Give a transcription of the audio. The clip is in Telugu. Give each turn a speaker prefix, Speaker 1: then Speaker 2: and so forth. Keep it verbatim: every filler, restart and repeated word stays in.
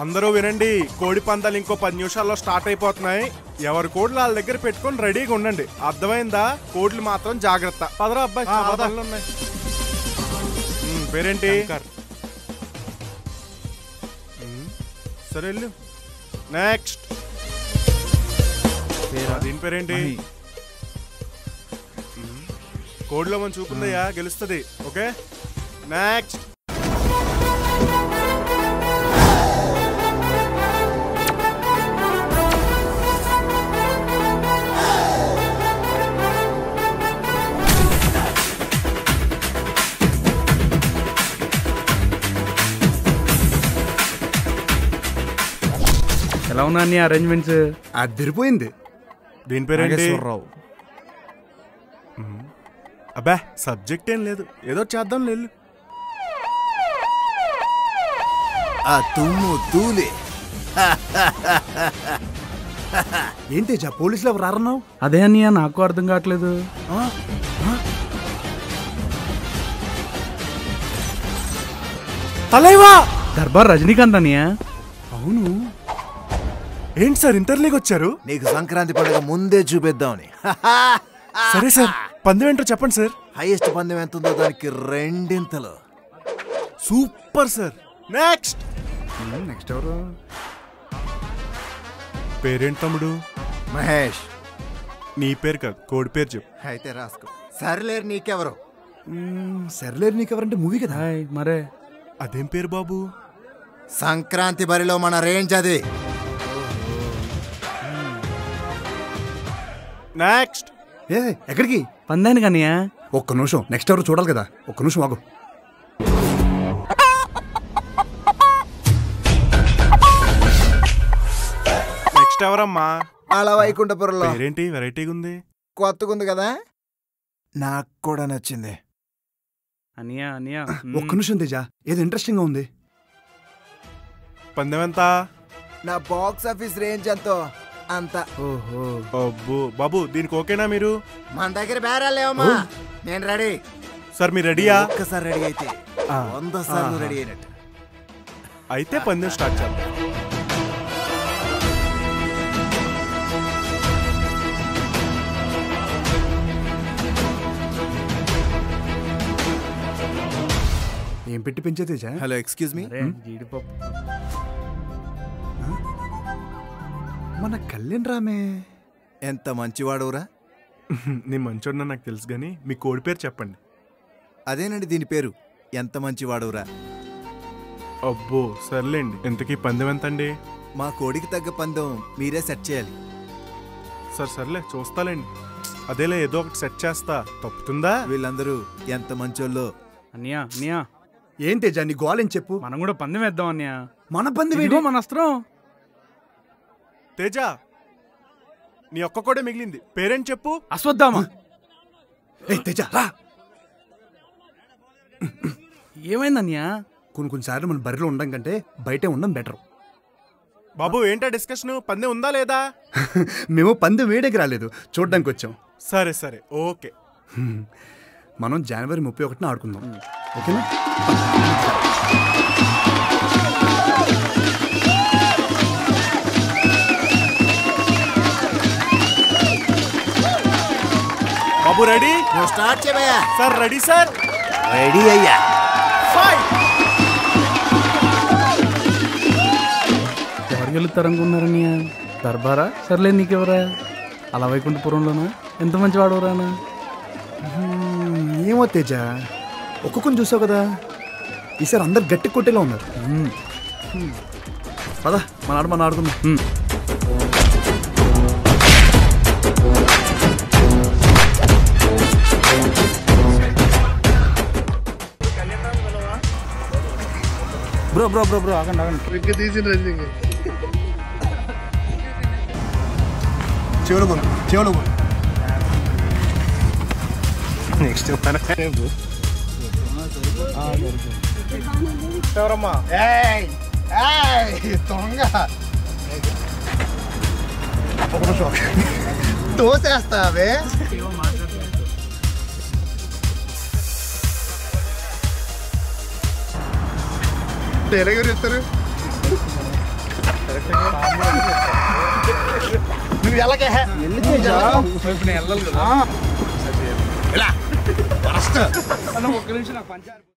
Speaker 1: అందరూ వినండి, కోడి పందాలు ఇంకో పది నిమిషాల్లో స్టార్ట్ అయిపోతున్నాయి. ఎవరి కోడ్లు వాళ్ళ దగ్గర పెట్టుకొని రెడీగా ఉండండి, అర్థమైందా? కోడ్లు మాత్రం జాగ్రత్త. పదరా అబ్బాయి, చాలా పనులు ఉన్నాయి. పేరేంటి? సరే వెళ్ళు. నెక్స్ట్ దీని పేరేంటి? కోడ్లో మనం చూపుందయ్యా, గెలుస్తుంది. Okay, next.
Speaker 2: ఎలా ఉన్నా అన్ని అరేంజ్మెంట్స్?
Speaker 3: అదిరిపోయింది.
Speaker 1: దీని పేరేంటి? అబ్బా సబ్జెక్ట్ ఏం లేదు, ఏదో చేద్దాం లేదు.
Speaker 3: ఏంటి పోలీసులు ఎవరు రారన్నావు?
Speaker 2: అదే అన్నయ్య, నాకు అర్థం కావట్లేదు.
Speaker 1: తలైవా
Speaker 2: దర్బార్ రజనీకాంత్ అన్నయ్య.
Speaker 3: అవును.
Speaker 1: ఏంటి సార్ ఇంటర్లీగ్ వచ్చారు?
Speaker 4: నీకు సంక్రాంతి పండుగ ముందే చూపిద్దామని.
Speaker 1: సరే సార్, పందెం ఏంటో చెప్పండి సార్.
Speaker 4: హైయెస్ట్ పందెం ఎంత ఉందో దానికి రెండింతలు.
Speaker 1: Super sir. నెక్స్ట్.
Speaker 3: నెక్స్ట్ ఎవరు?
Speaker 1: పేరేంటి తమ్ముడు?
Speaker 4: మహేష్.
Speaker 1: నీ పేరు కాదు, కోడి పేరు చెప్పు.
Speaker 4: అయితే రాసుకో. సర్లేరు నీకెవరు?
Speaker 3: సర్లేరు నీకెవరంటే మూవీ కదా.
Speaker 2: మరే
Speaker 1: అదేం పేరు బాబు?
Speaker 4: సంక్రాంతి బరిలో మన రేంజ్ అది.
Speaker 1: నెక్స్ట్.
Speaker 3: ఏ ఎక్కడికి?
Speaker 2: పందానికి అన్నయ్య.
Speaker 3: ఒక్క నిమిషం, నెక్స్ట్ ఎవరు చూడాలి కదా, ఒక్క నిమిషం ఆగు.
Speaker 1: నెక్స్ట్ ఎవరమ్మా?
Speaker 4: అలా వైకుంఠపురంలో.
Speaker 1: పేరేంటి వెరైటీగా ఉంది?
Speaker 4: కొత్తగా ఉంది కదా, నాకు కూడా నచ్చింది.
Speaker 2: అన్నయ్య అన్నయ్య
Speaker 3: ఒక్క నిమిషం తేజ, ఏదో ఇంట్రెస్టింగ్ గా ఉంది.
Speaker 1: పందెం ఎంత?
Speaker 4: నా బాక్స్ ఆఫీస్ రేంజ్ ఎంతో అంత.
Speaker 2: ఓహో
Speaker 1: అబ్బో బాబు, దీనికి ఓకేనా మీరు?
Speaker 4: మన దగ్గర బేరాలు లేవమ్మా. నేను రెడీ.
Speaker 1: సార్ మీరు రెడీయా?
Speaker 4: ఒక్కసారి రెడీ అయితే వంద సార్లు రెడీ అయినట్టు.
Speaker 1: అయితే పందెం స్టార్ట్ చేద్దాం.
Speaker 3: ఏం పెట్టి పెంచే తేజ?
Speaker 4: Hello, excuse me.
Speaker 2: జీడిపప్పు.
Speaker 3: మన కళ్యాణ్ రామే
Speaker 4: ఎంత మంచివాడురా.
Speaker 1: నీ మంచోడినా నాకు తెలుసు కానీ మీ కోడి పేరు చెప్పండి.
Speaker 4: అదేనండి దీని పేరు, ఎంత మంచివాడురా.
Speaker 1: అబ్బో సర్లేండి. ఇంతకీ పందెం ఎంత అండి?
Speaker 4: మా కోడికి తగ్గ పందెం మీరే సెట్ చేయాలి.
Speaker 1: సరే సర్లే చూస్తాలేండి. అదేలే, ఏదో ఒకటి సెట్ చేస్తా. తప్పుతుందా?
Speaker 4: వీళ్ళందరూ ఎంత మంచోళ్ళో.
Speaker 2: అన్నయ్య అన్నయ్య
Speaker 3: ఏం తేజ నీ గోలేం చెప్పు.
Speaker 2: మనం కూడా పందెం వేద్దాం అన్నయ్య.
Speaker 3: మన పందెం
Speaker 2: ఇదిగో మన అస్త్రం.
Speaker 1: తేజ, నీ ఒక్క కూడా మిగిలింది. పేరేంటి చెప్పు.
Speaker 2: అశ్వత్థామ.
Speaker 3: ఏ తేజ రా.
Speaker 2: ఏమైంది అన్నయ్య?
Speaker 3: కొన్ని కొన్నిసార్లు మనం బరిలో ఉండడం కంటే బయటే ఉండడం బెటర్.
Speaker 1: బాబు ఏంటా డిస్కషన్? పందెం ఉందా లేదా?
Speaker 3: మేము పందెం వేయడానికి రాలేదు, చూడడానికి వచ్చాం.
Speaker 1: సరే సరే ఓకే.
Speaker 3: మనం జనవరి ముప్పై ఒకటిన ఆడుకుందాం, ఓకేనా?
Speaker 1: బాబు రెడీ?
Speaker 4: నువ్వు స్టార్ట్ చేయబోయా.
Speaker 1: Sir ready sir.
Speaker 4: రెడీ అయ్యా.
Speaker 2: ఎవరు గెలుస్తారనుకున్నారన్నయ్య? దర్బారా? సర్లే నీకెవరా? అలా వైకుంఠపురంలోనా? ఎంత మంచి వాడవరానా?
Speaker 3: ఏమో తేజ, ఒక్కొక్కరిని చూసావు కదా, ఈసారి అందరు గట్టి కొట్టేలా ఉన్నారు. పదా మన ఆడ మన ఆడుకుందాం.
Speaker 2: బ్రో బ్రో బ్రో బ్రో ఆగండి ఆగండి.
Speaker 3: తీసిన చెవులు చెవులు నెక్స్ట్
Speaker 1: ఎవరమ్మా?
Speaker 4: దొంగ దోసేస్తావే.
Speaker 3: ఎలాగో చెప్తారు.
Speaker 4: నువ్వు ఎలాగే
Speaker 2: ఇప్పుడు నేను వెళ్ళాలి కదా
Speaker 4: ఇలా
Speaker 2: అన్న ఒక్క నిమిషం నాకు పంచారు